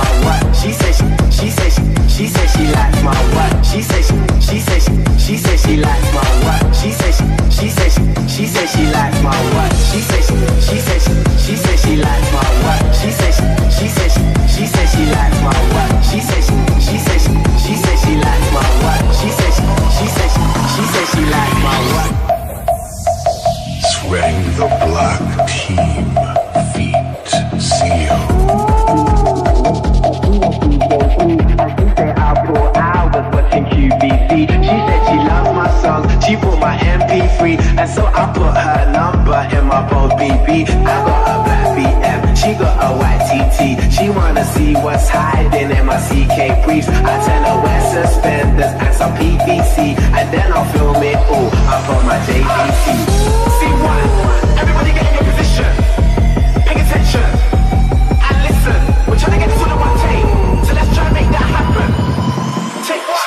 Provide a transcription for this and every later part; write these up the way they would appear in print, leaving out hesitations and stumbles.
my what? She said she likes my what? She said she likes my what? She said she likes my what? She said she likes my what? She said she likes my what? She said she likes my what? She said she likes my what? Swing the black team, feet seal. She said I'll pour hours watching QVC. She said she loves my songs, she bought my MP3, and so I put her number in my Bold BB. I got a black BM, she got a white TT. She wanna see what's hiding in my CK briefs. I tell her wear suspenders and some PVC, and then I'll film it all up on my JVC. See what? Everybody get in your position. Pay attention and listen. We're trying to get this all in one take, so let's try and make that happen. Take one.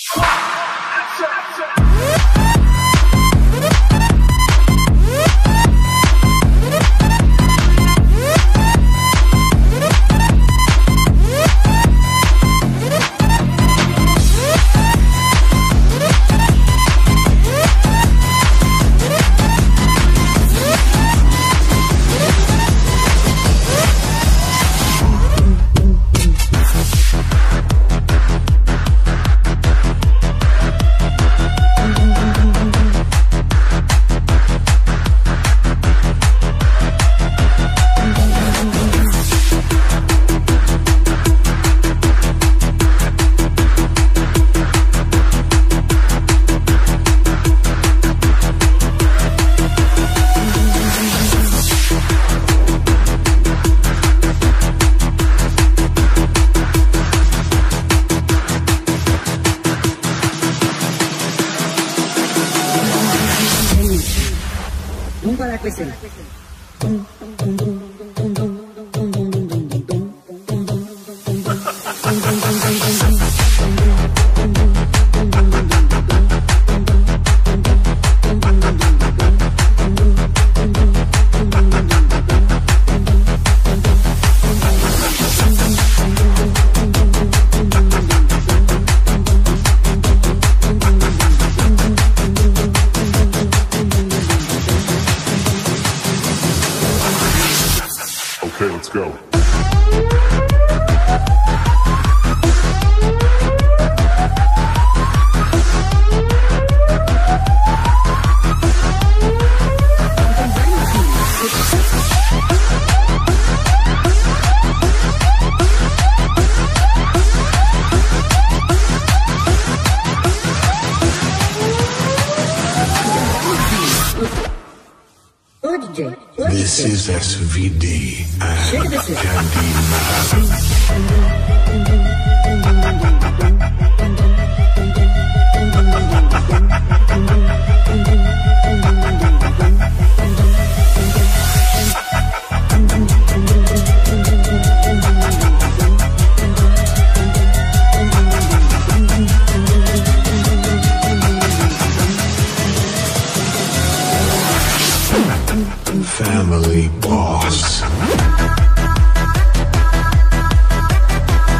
Lungo la questione. Okay, let's go. This is SVD and Family Boss.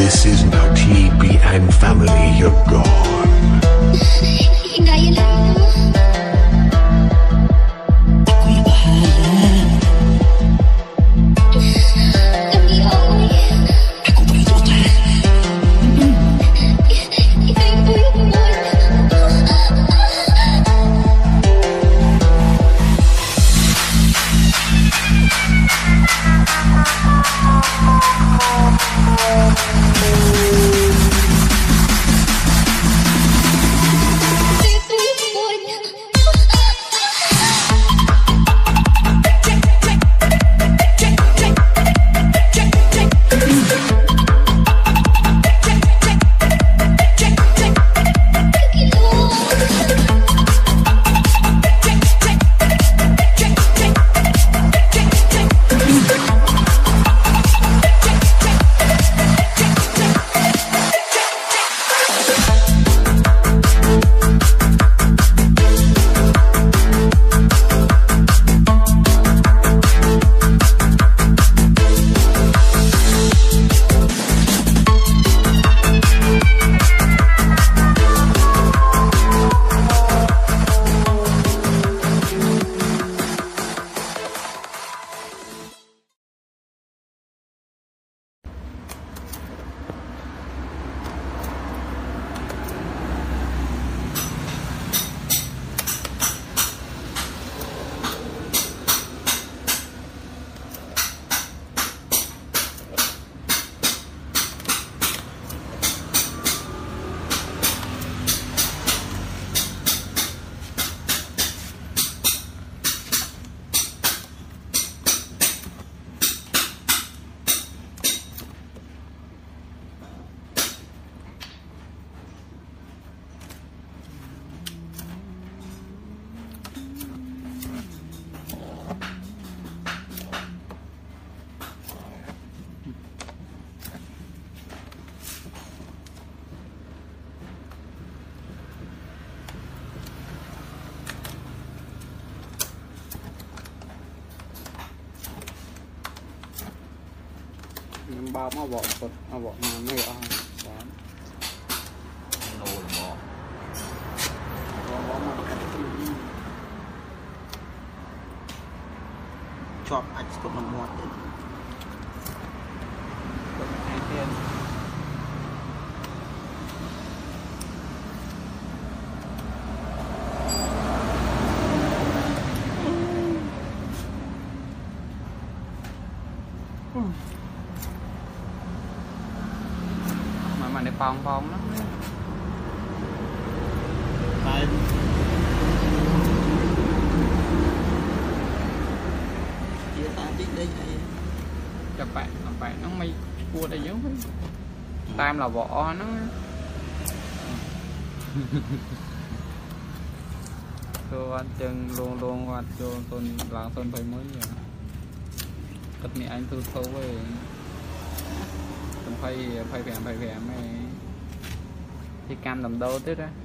This is now TB and family, you're gone. bao mà bỏ cột mà bỏ mà mấy ở nô là bỏ mà chọn anh cột nó muộn đấy anh tiên mà để phong phong lắm đấy chia ta đi đây chập bạn nó mày cua đây giống tam là vỏ nó tôi ăn chân luôn luôn hoặc cho tôi làm tôi phải mới vậy tất nhiên anh tôi xấu về phải vẹn mày thì cam làm đâu tết á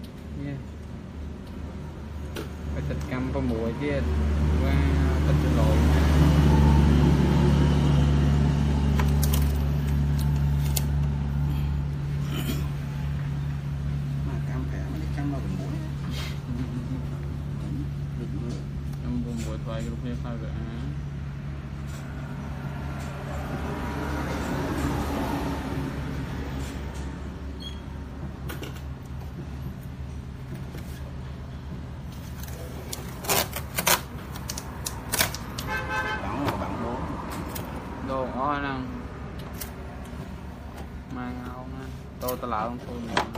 phải thịt cam có mùi chứ qua thịt trên lội mà cam phải mấy cam là mùi em buồn mùi thoại lúc này phải vậy đồ ngon nè mang ngon nè tôi lỡ không thôi